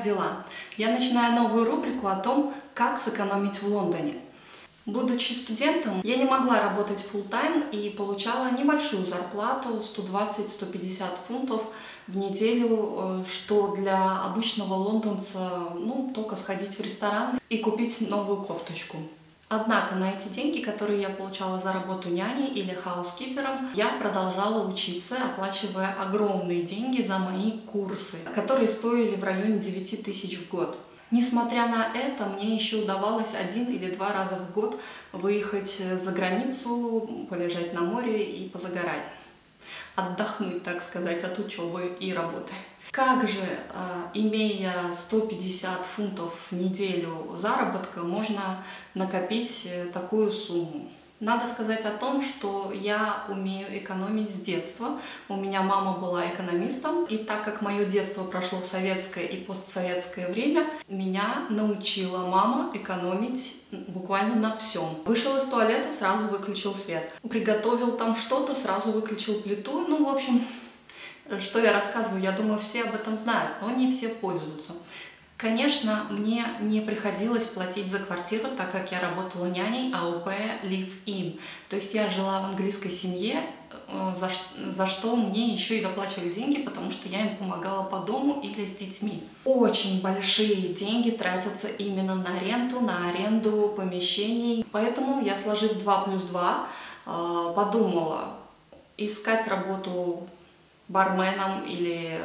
Как дела? Я начинаю новую рубрику о том, как сэкономить в Лондоне. Будучи студентом, я не могла работать full-time и получала небольшую зарплату 120-150 фунтов в неделю, что для обычного лондонца, только сходить в ресторан и купить новую кофточку. Однако на эти деньги, которые я получала за работу няней или хаускипером, я продолжала учиться, оплачивая огромные деньги за мои курсы, которые стоили в районе 9000 в год. Несмотря на это, мне еще удавалось 1 или 2 раза в год выехать за границу, полежать на море и позагорать. Отдохнуть, так сказать, от учебы и работы. Как же, имея 150 фунтов в неделю заработка, можно накопить такую сумму? Надо сказать о том, что я умею экономить с детства. У меня мама была экономистом, и так как мое детство прошло в советское и постсоветское время, меня научила мама экономить буквально на всем. Вышел из туалета, сразу выключил свет. Приготовил там что-то, сразу выключил плиту. В общем, что я рассказываю, я думаю, все об этом знают, но не все пользуются. Конечно, мне не приходилось платить за квартиру, так как я работала няней АОП Live-In. То есть я жила в английской семье, за что мне еще и доплачивали деньги, потому что я им помогала по дому или с детьми. Очень большие деньги тратятся именно на ренту, на аренду помещений. Поэтому я, сложив 2 плюс 2, подумала искать работу барменом или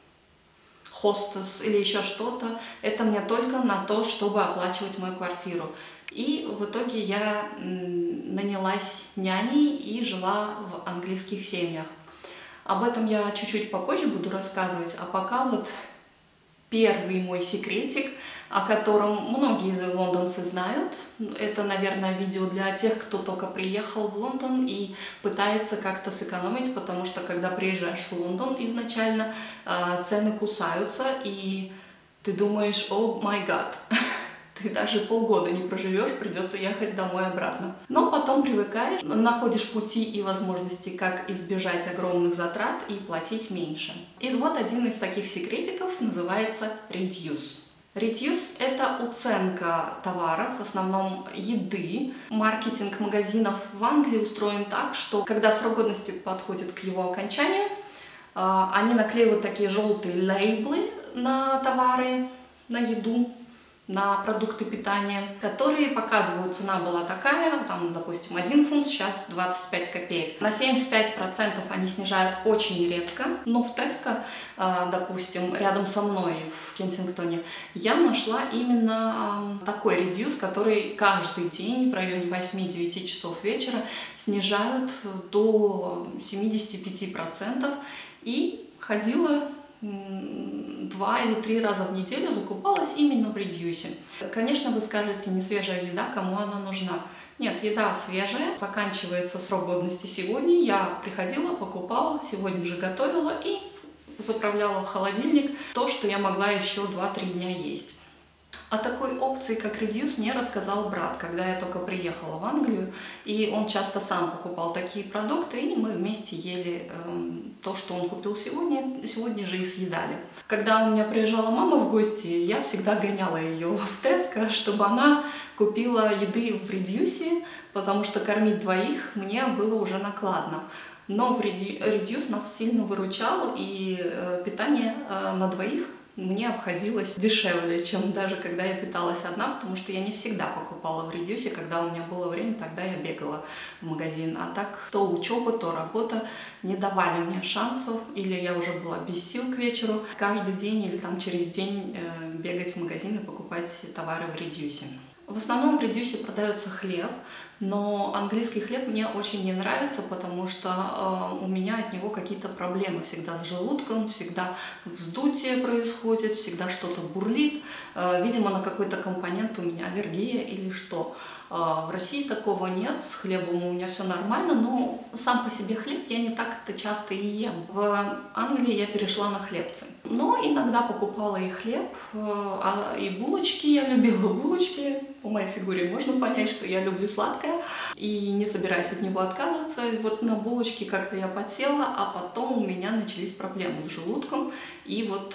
хостес или еще что-то, это мне только на то, чтобы оплачивать мою квартиру. И в итоге я нанялась няней и жила в английских семьях. Об этом я чуть-чуть попозже буду рассказывать, а пока вот первый мой секретик, о котором многие лондонцы знают. Это, наверное, видео для тех, кто только приехал в Лондон и пытается как-то сэкономить, потому что, когда приезжаешь в Лондон изначально, цены кусаются, и ты думаешь: о май гад, ты даже полгода не проживешь, придется ехать домой обратно. Но потом привыкаешь, находишь пути и возможности, как избежать огромных затрат и платить меньше. И вот один из таких секретиков называется Reduce. Reduce – это уценка товаров, в основном еды. Маркетинг магазинов в Англии устроен так, что когда срок годности подходит к его окончанию, они наклеивают такие желтые лейблы на товары, на еду, на продукты питания, которые показывают, цена была такая, там, допустим, 1 фунт, сейчас 25 копеек. На 75% они снижают очень редко, но в Tesco, допустим, рядом со мной в Кенсингтоне, я нашла именно такой редьюс, который каждый день в районе 8-9 часов вечера снижают до 75%, и ходила 2 или 3 раза в неделю, закупалась именно в редьюсе. Конечно, вы скажете: не свежая еда, кому она нужна? Нет, еда свежая, заканчивается срок годности сегодня. Я приходила, покупала, сегодня же готовила и заправляла в холодильник то, что я могла еще 2-3 дня есть. О такой опции, как Reduce, мне рассказал брат, когда я только приехала в Англию, и он часто сам покупал такие продукты, и мы вместе ели то, что он купил сегодня же и съедали. Когда у меня приезжала мама в гости, я всегда гоняла ее в Tesco, чтобы она купила еды в Reduce, потому что кормить двоих мне было уже накладно. Но в Reduce нас сильно выручал, и питание на двоих мне обходилось дешевле, чем даже когда я питалась одна, потому что я не всегда покупала в Reduce. Когда у меня было время, тогда я бегала в магазин. А так, то учеба, то работа не давали мне шансов, или я уже была без сил к вечеру каждый день или там через день бегать в магазин и покупать товары в Reduce. В основном в Reduce продается хлеб, но английский хлеб мне очень не нравится, потому что у меня от него какие-то проблемы всегда с желудком, всегда вздутие происходит, всегда что-то бурлит. Видимо, на какой-то компонент у меня аллергия или что. В России такого нет, с хлебом у меня все нормально, но сам по себе хлеб я не так-то часто и ем. В Англии я перешла на хлебцы. Но иногда покупала и хлеб, и булочки. Я любила булочки. По моей фигуре можно понять, что я люблю сладкое и не собираюсь от него отказываться. Вот на булочки как-то я подсела, а потом у меня начались проблемы с желудком. И вот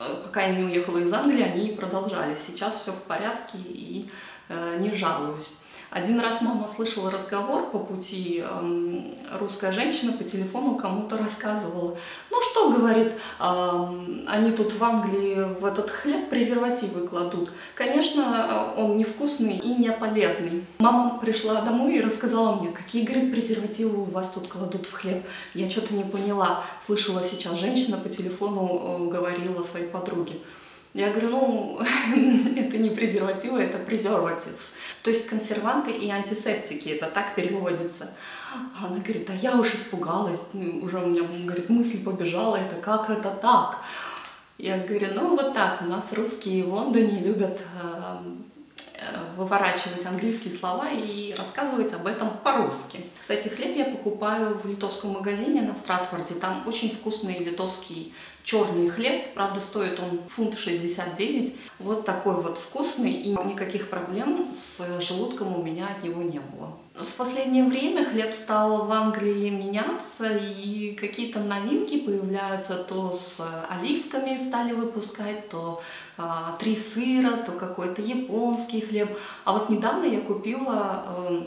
пока я не уехала из Англии, они продолжались. Сейчас все в порядке и не жалуюсь. Один раз мама слышала разговор по пути, русская женщина по телефону кому-то рассказывала. Ну что, говорит, они тут в Англии в этот хлеб презервативы кладут. Конечно, он невкусный и не полезный. Мама пришла домой и рассказала мне, какие, говорит, презервативы у вас тут кладут в хлеб. Я что-то не поняла. Слышала сейчас, женщина по телефону говорила своей подруге. Я говорю, ну, это не презервативы, это презервативс. То есть консерванты и антисептики, это так переводится. Она говорит, а я уж испугалась, уже у меня, говорит, мысль побежала, это как это так? Я говорю, ну вот так, у нас русские в Лондоне любят выворачивать английские слова и рассказывать об этом по-русски. Кстати, хлеб я покупаю в литовском магазине на Стратфорде. Там очень вкусный литовский черный хлеб. Правда, стоит он £1,69. Вот такой вот вкусный, и никаких проблем с желудком у меня от него не было. В последнее время хлеб стал в Англии меняться, и какие-то новинки появляются. То с оливками стали выпускать, то 3 сыра, то какой-то японский хлеб. А вот недавно я купила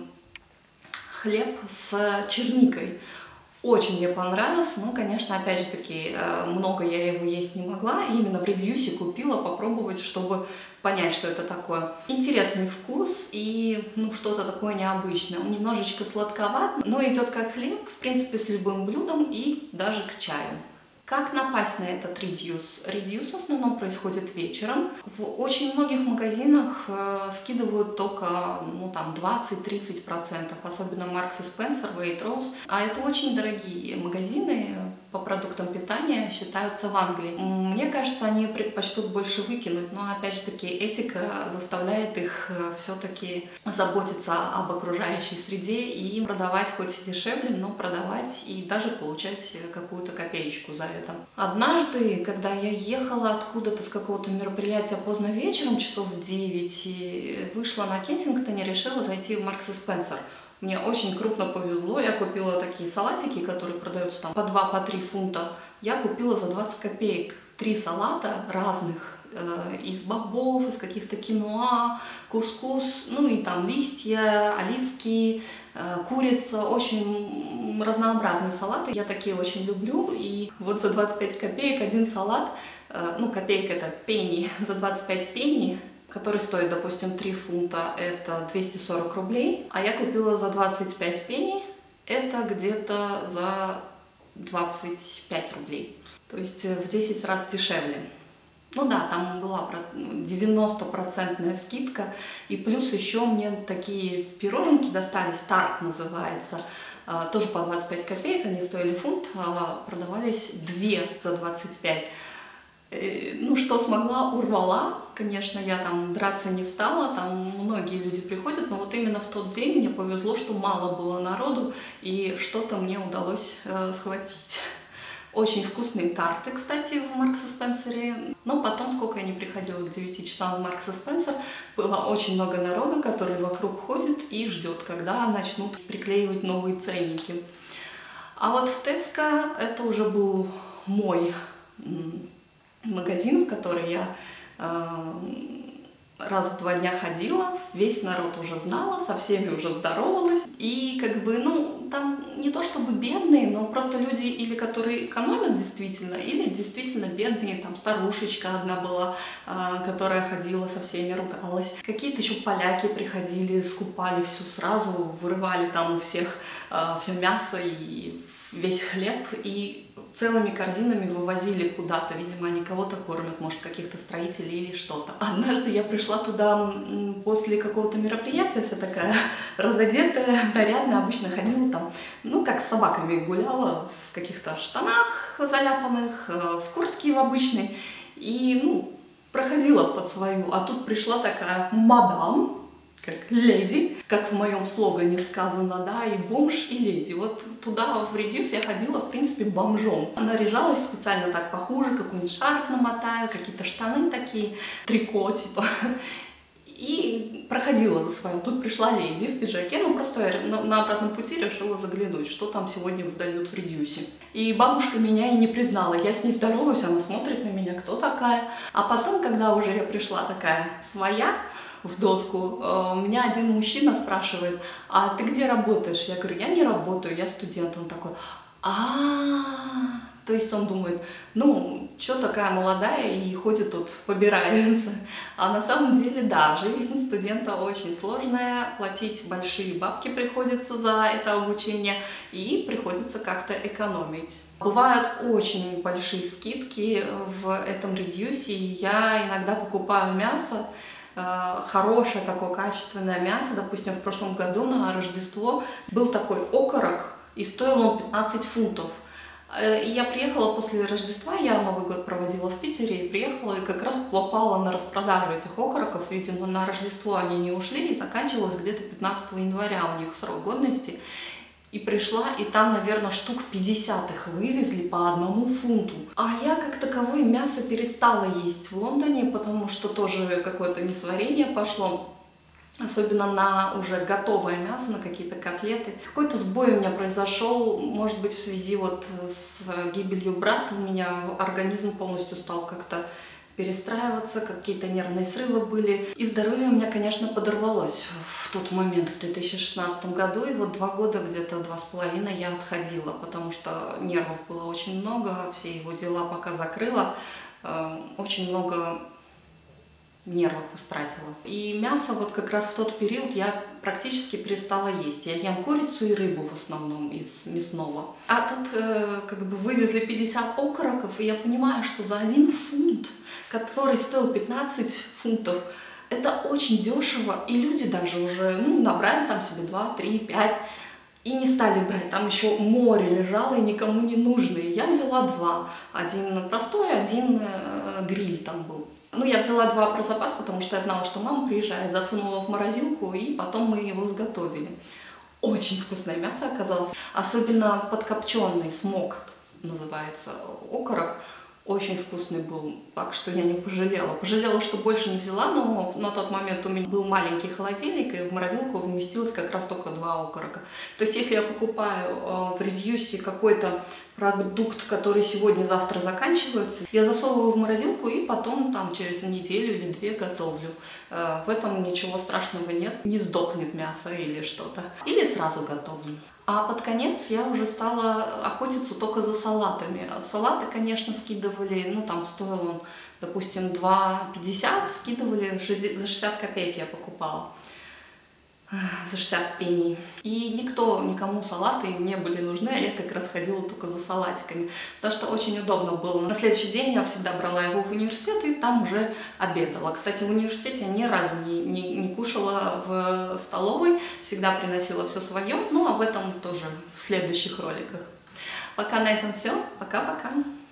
хлеб с черникой. Очень мне понравился, но, конечно, опять же таки, много я его есть не могла. Именно в редьюсе купила попробовать, чтобы понять, что это такое. Интересный вкус и, ну, что-то такое необычное. Он немножечко сладковат, но идет как хлеб, в принципе, с любым блюдом и даже к чаю. Как напасть на этот редьюс? Редьюс в основном происходит вечером. В очень многих магазинах скидывают только, ну, там 20-30%, особенно Marks & Spencer, Waitrose. А это очень дорогие магазины по продуктам питания, считаются в Англии. Мне кажется, они предпочтут больше выкинуть, но опять же таки этика заставляет их все-таки заботиться об окружающей среде и продавать хоть и дешевле, но продавать и даже получать какую-то копеечку за это. Однажды, когда я ехала откуда-то с какого-то мероприятия поздно вечером, часов в 9, и вышла на Кенсингтоне, решила зайти в Marks & Spencer. Мне очень крупно повезло, я купила такие салатики, которые продаются там по 2-3 фунта. Я купила за 20 копеек 3 салата разных, из бобов, из каких-то киноа, кускус, ну и там листья, оливки, курица, очень разнообразные салаты. Я такие очень люблю, и вот за 25 копеек один салат, ну копейка это пенни, за 25 пенни, который стоит, допустим, 3 фунта, это 240 рублей, а я купила за 25 пенни, это где-то за 25 рублей, то есть в 10 раз дешевле. Ну да, там была 90% скидка, и плюс еще мне такие пироженки достались, тарт называется, тоже по 25 копеек, они стоили фунт, а продавались 2 за 25. Ну, что смогла, урвала. Конечно, я там драться не стала, там многие люди приходят, но вот именно в тот день мне повезло, что мало было народу, и что-то мне удалось схватить. Очень вкусные тарты, кстати, в Marks & Spencer. Но потом, сколько я не приходила к 9 часам в Marks & Spencer, было очень много народу, который вокруг ходит и ждет, когда начнут приклеивать новые ценники. А вот в Tesco это уже был мой магазин, в который я раз в 2 дня ходила, весь народ уже знала, со всеми уже здоровалась. И как бы, ну, там не то чтобы бедные, но просто люди или которые экономят действительно, или действительно бедные, там старушечка одна была, которая ходила со всеми, ругалась. Какие-то еще поляки приходили, скупали все сразу, вырывали там у всех все мясо и весь хлеб, и целыми корзинами вывозили куда-то. Видимо, они кого-то кормят, может, каких-то строителей или что-то. Однажды я пришла туда после какого-то мероприятия, вся такая разодетая, нарядная, обычно ходила там, ну, как с собаками гуляла, в каких-то штанах заляпанных, в куртке в обычной, и, ну, проходила под свою. А тут пришла такая мадам, как леди, как в моем слогане сказано, да, и бомж, и леди. Вот туда, в редьюс, я ходила, в принципе, бомжом. Наряжалась специально так похуже, какой-нибудь шарф намотаю, какие-то штаны такие, трико, типа. И проходила за своим. Тут пришла леди в пиджаке, ну просто на обратном пути решила заглянуть, что там сегодня выдают в Редьюсе. И бабушка меня и не признала. Я с ней здороваюсь, она смотрит на меня, кто такая. А потом, когда уже я пришла такая своя в доску, меня один мужчина спрашивает: а ты где работаешь? Я говорю: я не работаю, я студент. Он такой: то есть он думает, ну, что такая молодая и ходит тут, побирается. А на самом деле, да, жизнь студента очень сложная, платить большие бабки приходится за это обучение и приходится как-то экономить. Бывают очень большие скидки в этом редьюсе, и я иногда покупаю мясо, хорошее такое качественное мясо. Допустим, в прошлом году на Рождество был такой окорок, и стоил он 15 фунтов. И я приехала после Рождества, я Новый год проводила в Питере, и приехала, и как раз попала на распродажу этих окороков. Видимо, на Рождество они не ушли, и заканчивалось где-то 15 января у них срок годности. И пришла, и там, наверное, штук 50 их вывезли по 1 фунту. А я как таковое мясо перестала есть в Лондоне, потому что тоже какое-то несварение пошло. Особенно на уже готовое мясо, на какие-то котлеты. Какой-то сбой у меня произошел, может быть, в связи вот с гибелью брата. У меня организм полностью стал как-то перестраиваться, какие-то нервные срывы были. И здоровье у меня, конечно, подорвалось в тот момент, в 2016 году. И вот 2 года, где-то 2,5 я отходила, потому что нервов было очень много, все его дела пока закрыла. Очень много нервов истратила. И мясо вот как раз в тот период я практически перестала есть. Я ем курицу и рыбу в основном из мясного. А тут как бы вывезли 50 окороков, и я понимаю, что за 1 фунт, который стоил 15 фунтов, это очень дешево. И люди даже уже набрали там себе 2, 3, 5 и не стали брать. Там еще море лежало и никому не нужные. Я взяла 2. Один простой, один гриль там был. Ну, я взяла 2 про запас, потому что я знала, что мама приезжает, засунула в морозилку, и потом мы его сготовили. Очень вкусное мясо оказалось, особенно подкопченый, смок называется, окорок. Очень вкусный был, так что я не пожалела. Пожалела, что больше не взяла, но на тот момент у меня был маленький холодильник, и в морозилку вместилось как раз только 2 окорока. То есть, если я покупаю в Редьюсе какой-то продукт, который сегодня-завтра заканчивается, я засовываю в морозилку и потом там через неделю или 2 готовлю. В этом ничего страшного нет, не сдохнет мясо или что-то. Или сразу готовлю. А под конец я уже стала охотиться только за салатами. Салаты, конечно, скидывали, ну там стоил он, допустим, 2,50, скидывали за 60 копеек я покупала. За 60 пеней. И никому салаты не были нужны, а я как раз ходила только за салатиками. Потому что очень удобно было. На следующий день я всегда брала его в университет и там уже обедала. Кстати, в университете я ни разу не кушала в столовой, всегда приносила все свое, но об этом тоже в следующих роликах. Пока на этом все. Пока-пока.